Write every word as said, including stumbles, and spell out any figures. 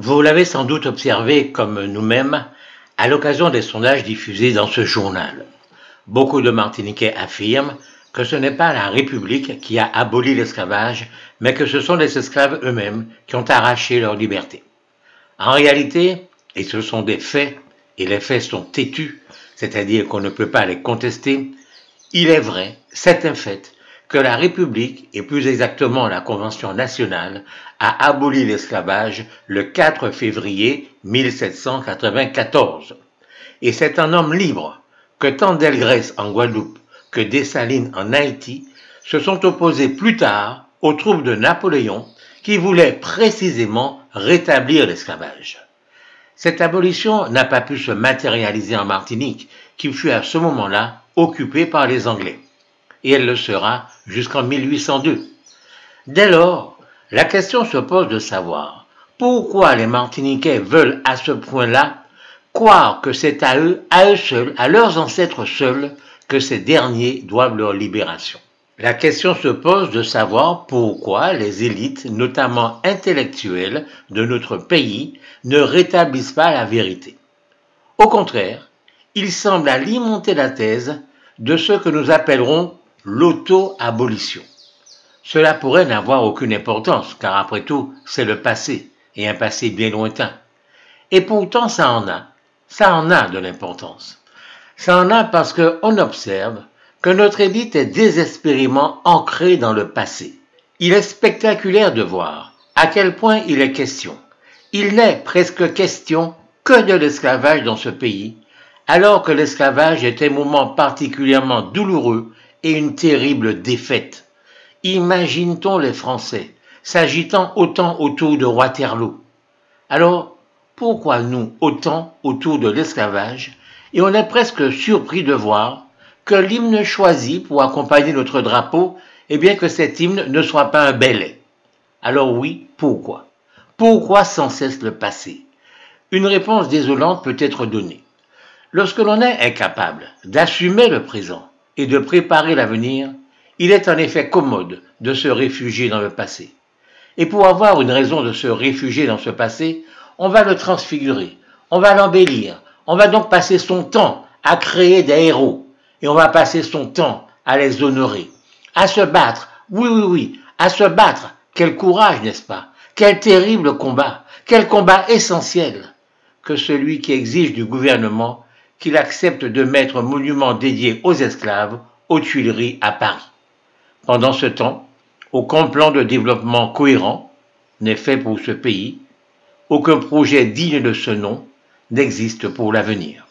Vous l'avez sans doute observé comme nous-mêmes à l'occasion des sondages diffusés dans ce journal. Beaucoup de Martiniquais affirment que ce n'est pas la République qui a aboli l'esclavage, mais que ce sont les esclaves eux-mêmes qui ont arraché leur liberté. En réalité, et ce sont des faits, et les faits sont têtus, c'est-à-dire qu'on ne peut pas les contester, il est vrai, c'est un fait, que la République, et plus exactement la Convention nationale, a aboli l'esclavage le quatre février mille sept cent quatre-vingt-quatorze. Et c'est un homme libre que tant Delgrès en Guadeloupe que Dessalines en Haïti se sont opposés plus tard aux troupes de Napoléon qui voulaient précisément rétablir l'esclavage. Cette abolition n'a pas pu se matérialiser en Martinique, qui fut à ce moment-là occupée par les Anglais. Et elle le sera jusqu'en mille huit cent deux. Dès lors, la question se pose de savoir pourquoi les Martiniquais veulent à ce point-là croire que c'est à eux, à eux seuls, à leurs ancêtres seuls, que ces derniers doivent leur libération. La question se pose de savoir pourquoi les élites, notamment intellectuelles, de notre pays ne rétablissent pas la vérité. Au contraire, ils semblent alimenter la thèse de ce que nous appellerons l'auto-abolition. Cela pourrait n'avoir aucune importance, car après tout, c'est le passé, et un passé bien lointain. Et pourtant, ça en a, ça en a de l'importance. Ça en a parce qu'on observe que notre élite est désespérément ancrée dans le passé. Il est spectaculaire de voir à quel point il est question. Il n'est presque question que de l'esclavage dans ce pays, alors que l'esclavage est un moment particulièrement douloureux et une terrible défaite. Imagine-t-on les Français s'agitant autant autour de Waterloo? Alors, pourquoi nous autant autour de l'esclavage? Et on est presque surpris de voir que l'hymne choisi pour accompagner notre drapeau, eh bien que cet hymne ne soit pas un belay. Alors oui, pourquoi? Pourquoi sans cesse le passé? Une réponse désolante peut être donnée. Lorsque l'on est incapable d'assumer le présent et de préparer l'avenir, il est en effet commode de se réfugier dans le passé. Et pour avoir une raison de se réfugier dans ce passé, on va le transfigurer, on va l'embellir, on va donc passer son temps à créer des héros, et on va passer son temps à les honorer, à se battre, oui, oui, oui, à se battre. Quel courage, n'est-ce pas? Quel terrible combat, quel combat essentiel que celui qui exige du gouvernement qu'il accepte de mettre un monument dédié aux esclaves aux Tuileries à Paris. Pendant ce temps, aucun plan de développement cohérent n'est fait pour ce pays, aucun projet digne de ce nom n'existe pour l'avenir.